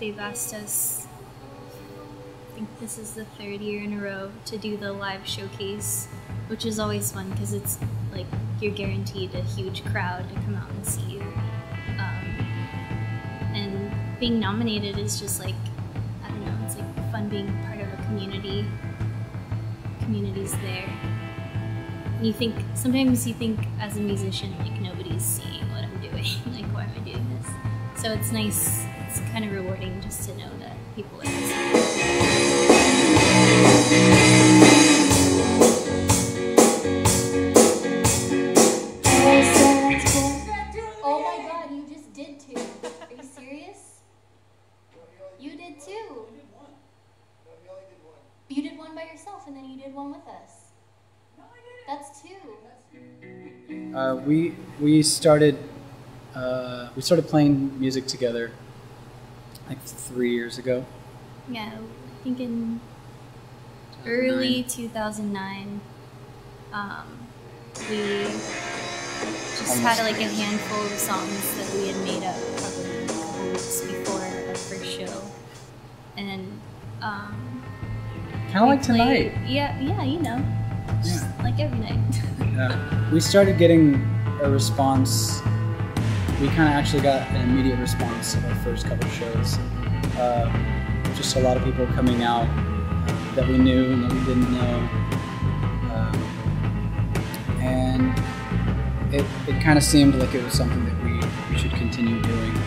they've asked us, I think this is the 3rd year in a row, to do the live showcase, which is always fun because it's like you're guaranteed a huge crowd to come out and see you. And being nominated is just like, I don't know, it's like fun being part of a community. Community's there. You think, sometimes you think as a musician, like nobody's seeing what I'm doing, like why am I doing this? So it's nice, it's kind of rewarding just to know that people are listening. Oh my god, you just did 2. Are you serious? You did 2. You did 1 by yourself and then you did 1 with us. That's 2. We started playing music together like 3 years ago. Yeah, I think in early 2009. We just had like a handful of songs that we had made up probably a couple weeks before our first show, and kind of like tonight. Yeah, you know. Just like every night. We started getting a response. We kind of actually got an immediate response of our first couple of shows. Just a lot of people coming out that we knew and that we didn't know. And it kind of seemed like it was something that we should continue doing.